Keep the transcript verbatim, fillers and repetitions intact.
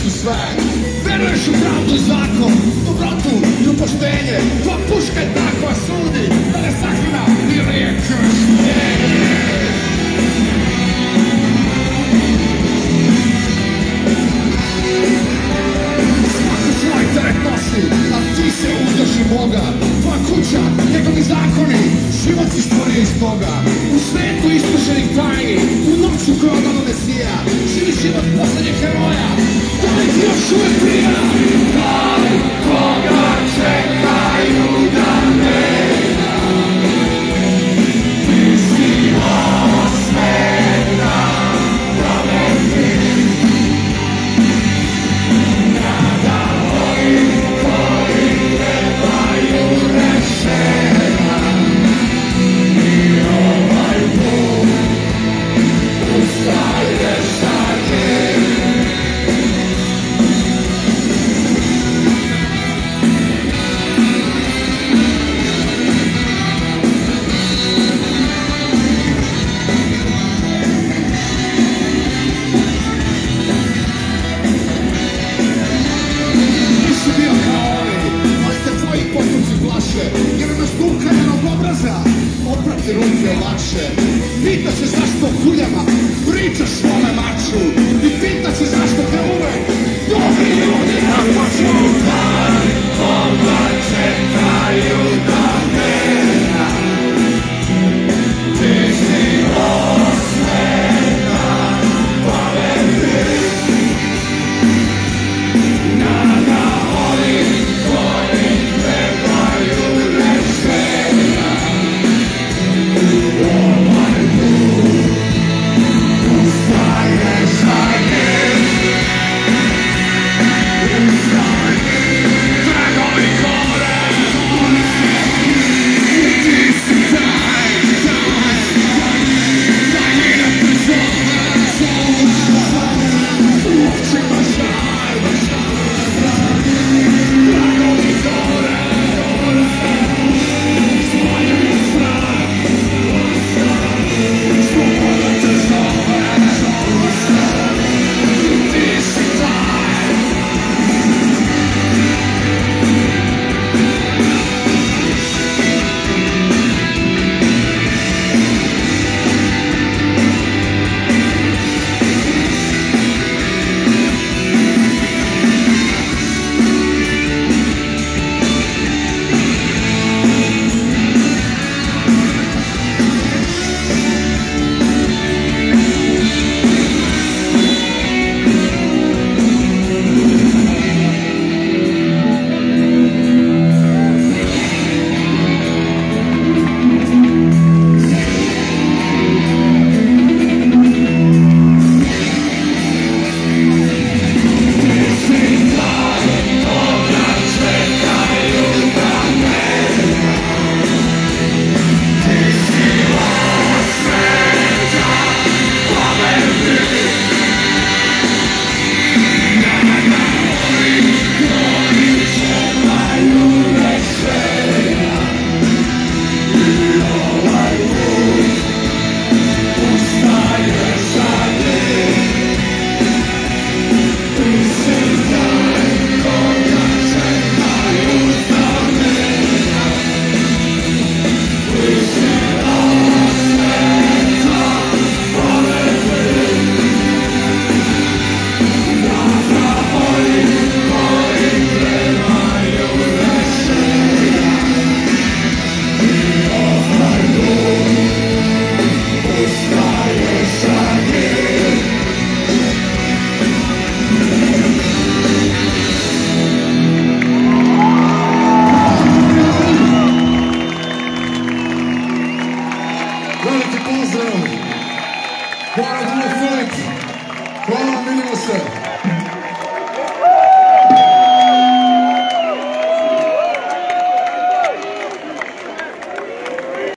su sve. Veruješ u pravdu i zakon, dobrotu i u poštenje. Tvoja puška je ta koja sudi, da ne sahrana ni riječ krštenje. Svako svoj teret nosi, a ti se uzdaš u Boga. Tvoja kuća, njegovi zakoni, život si stvorio iz toga. U svetu iskušenih tajni, u noću koja odano Mesija, živi život poslednjeg heroja. Da li ti još uvek prija? Da li koga čekaju da nema? Ti si ovo sveta, pravedni. Nada ovih koji trebaju rešenja. I ovaj put ustaješ sa njim. Nisi bio kao oni, ali te tvoji postupci plaše, jer nas dukajanog obraza oprati ruke lakše. Pita se zašto kuljama pričaš svome maču i pita se zašto te uvek dobri ljudi napaču. Da li koga čekaju da nema? Ti si ovo sveta, pravedni. Nada ovih koji trebaju rešenja. Ovaj put ustaješ sa njim. Ustaj, tragovi gore. Ti si taj, taj, taj njena prizora. Očima šaj, tragovi gore. Smanjaju strah, sloboda te zove. Ti si taj. Veliki pozdrav! Hvala puno Filip! Hvala, vidimo se!